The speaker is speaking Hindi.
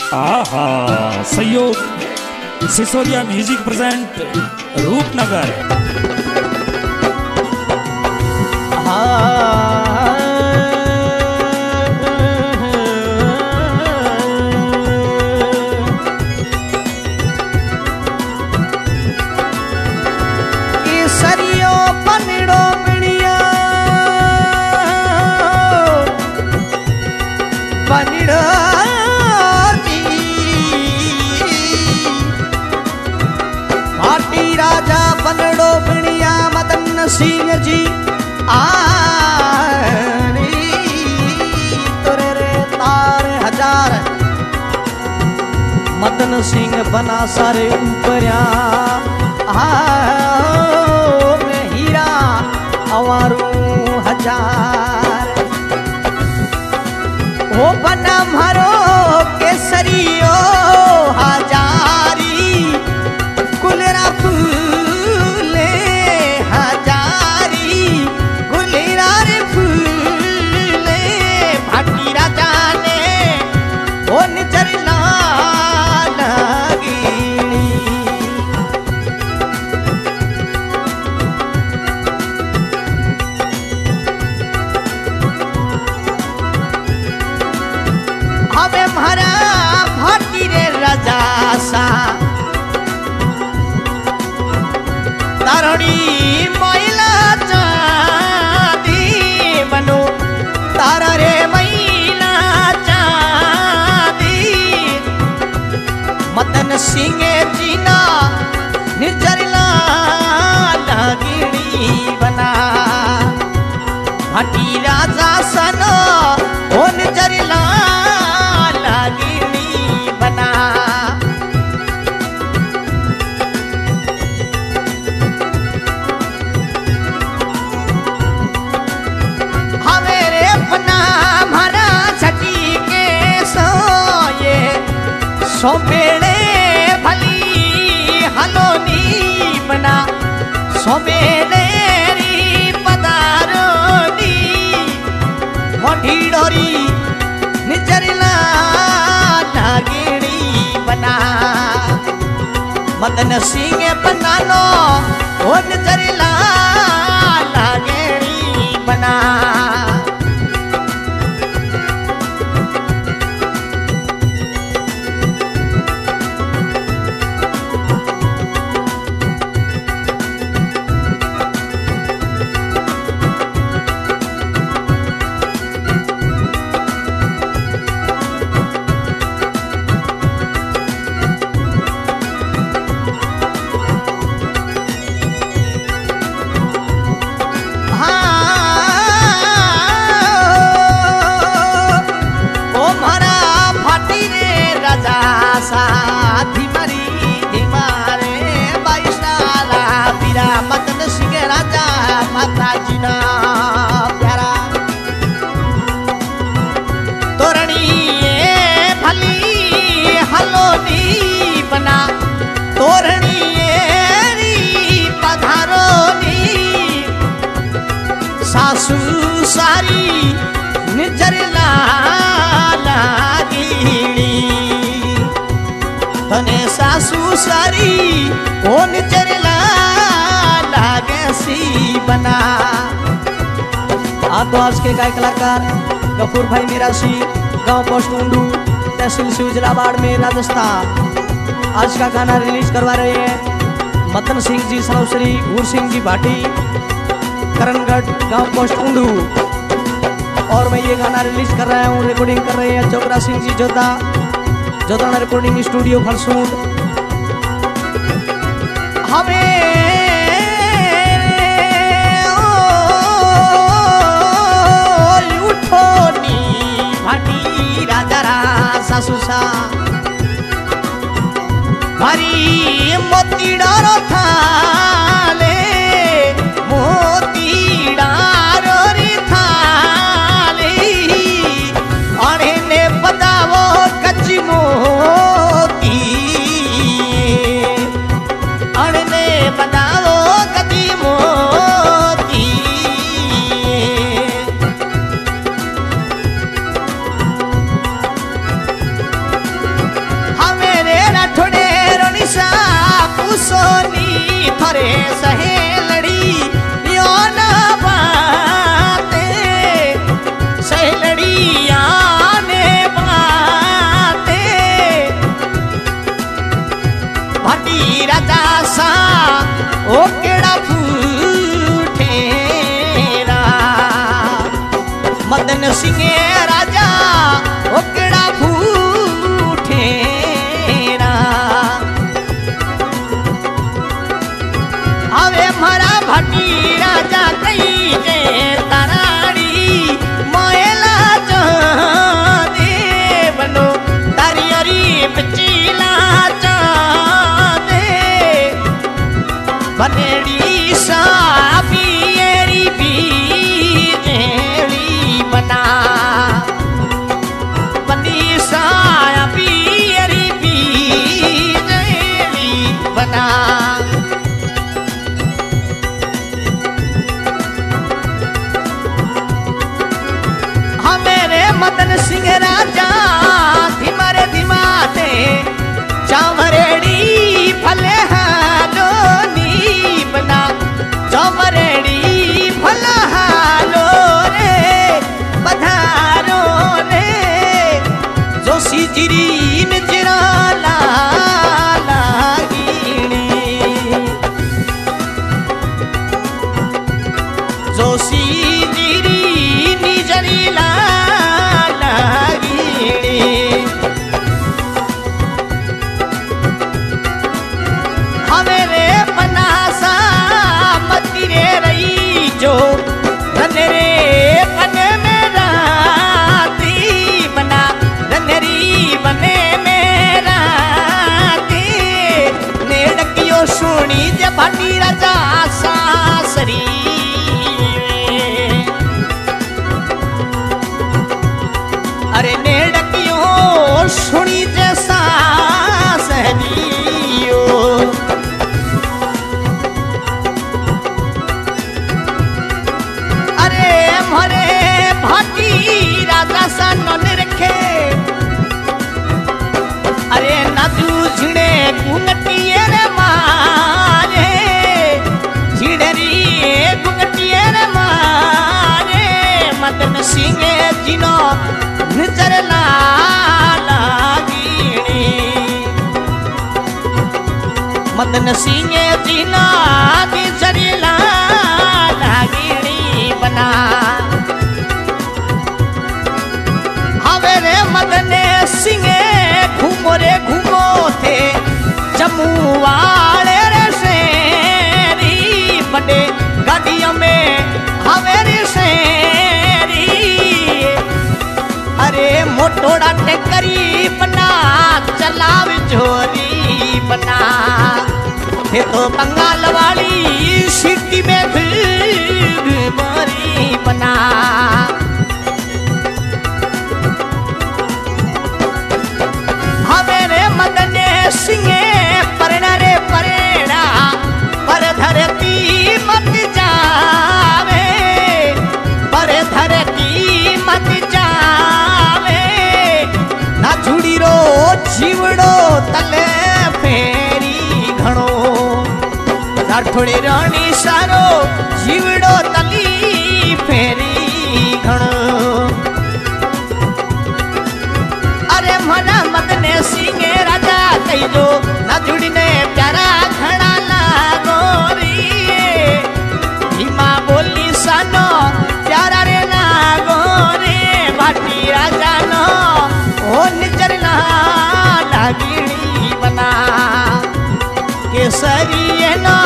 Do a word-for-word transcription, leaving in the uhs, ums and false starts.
आहा सहयोग सिसोदिया म्यूजिक प्रेजेंट रूपनगर। केसरियो पनड़ो बणिया पनड़ो भाटी राजा पनड़ो बणिया मदन सिंह जी आनी तुरे रे तार हजार मदन सिंह बना सारे ऊपरिया में हीरा अवारू हजार हो बना मारो केसरियो हजारी कुलेरा फूले हजारी कुलेरा रे फूले भाटी राजा ने ओ निचरला हमें भरा भाटी रे राजा सा तारणी मैला चांदी बनो तारा रे मैला चांदी मदन सिंह जीना निजरला लागिणी बना भाटी राजा सनो ओ निजरला बना हमेरे अपना भरा छठी के सोए सोबेड़े भली हलोनी बना सोबेड़े री पदारोनी मोटी डोरी निचरला नागिणी बना मदन सिंह बनानो ओ निचरला नागिणी बना साथी मरी धीमारे बैसाला पीरा मदन सिंह राजा माता जी ना प्यारा तोरणी भली हलोनी बना तोरणी पधारोनी सासू सारी निजरला लागिणी तने सासू सारी कौन चरला लागे सी बना। आप तो आज के गायक कलाकार गफूर भाई मीरासी गांव पोस्ट उंडू तहसील शिवजिला बाड़मेर राजस्थान आज का गाना रिलीज करवा रहे हैं मदन सिंह जी सनौसरी उर सिंह जी भाटी करणगढ़ गांव पोस्ट उंडू और मैं ये गाना रिलीज कर रहा हूँ रिकॉर्डिंग कर रहे हैं चोकरा सिंह जी जोधा जोधाना रिकॉर्डिंग स्टूडियो फलसूट। हमें उठो नी भाटी राजा रासा सुसा भारी मोती डारो थाले मोती डारो री थाले अरे ने बतावो कच्ची मोती अड़ने बताओ कदी मोती राजा सा ओ केड़ा फूठेरा मदन सिंह राजा ओ केड़ा फूठेरा हवे मारा भाटी राजा कई जे ताराड़ी मोयला जो दे बनो तारी अरी बचीला जो दे बनेड़ी सा पियरी बीजेड़ी बना बनी सा पियरी बीजेड़ी बना मदन सिंह राजा धीमारे धीमाते चावरेड़ी भले हालो नी बना चावरेड़ी भला हालो रे बधारो रे जोशी जिरी निजरा ला लागिणी जोशी जिरी निजरी ला हमेरे बनासा मती रे रही जो रन रे बन में राती बना रनरी बने में राती नेड़कियो सुनी जे भाटी राजा सासरी अरे नेड़कियो सुनी जैसा सहनियो अरे मरे भाटी राजा सा नन रखे अरे नादू झिड़े घुंगटिए रे मारे झिड़री घुंगटिए रे मारे मदन सिंह जिनो नजर ला लागिणी मदन सिंह जीना नजर ला लागिणी बना हवे रे मदन सिंह घूमो रे घूमो थे जम्मू वाले रे शेरी बड़े गाड़ियों में हवे रे शेरी अरे मोटोड़ा टेकरी बना चलाव जोरी बना ये तो बंगाल वाली सिटी में मोरी बना हमेरे मदन सिंह परना रे परेड़ा पर धरती मत जावे पर धरती मत जावे ना झुड़ी रो जीवड़ो तले फेरी घणो राठोड़ी रानी सारो जीवड़ो तली फेरी घणो अरे मना मदने सिंह राजा कही जो ना जुड़ी ने प्यारा घड़ा लागो री हिमा बोली सानो प्यारा रे लागो रे भाटी राजा नो ओ निजर ला लागिणी बना केसरी नो